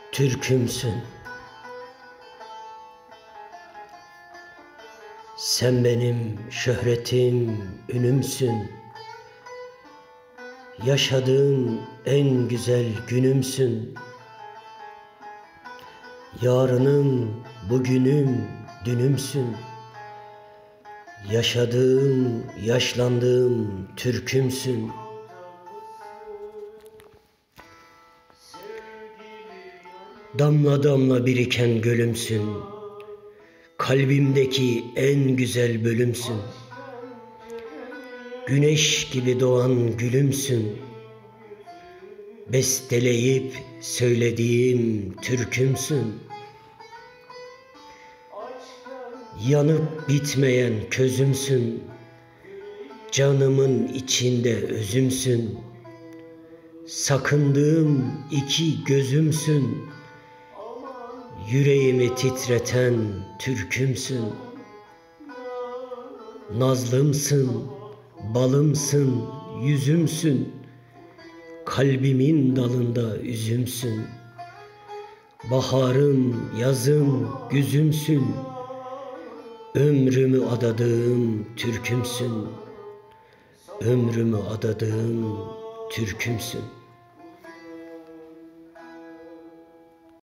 Türkümsün. Sen benim şöhretim, ünümsün. Yaşadığım en güzel günümsün. Yarınım, bugünüm, dünümsün. Yaşadığım, yaşlandığım Türkümsün. Damla damla biriken gölümsün. Kalbimdeki en güzel bölümsün. Güneş gibi doğan gülümsün. Besteleyip söylediğim türkümsün. Yanıp bitmeyen közümsün. Canımın içinde özümsün. Sakındığım iki gözümsün. Yüreğimi titreten türkümsün. Nazlımsın, balımsın, yüzümsün. Kalbimin dalında üzümsün. Baharım, yazım, güzümsün. Ömrümü adadığım türkümsün. Ömrümü adadığım türkümsün.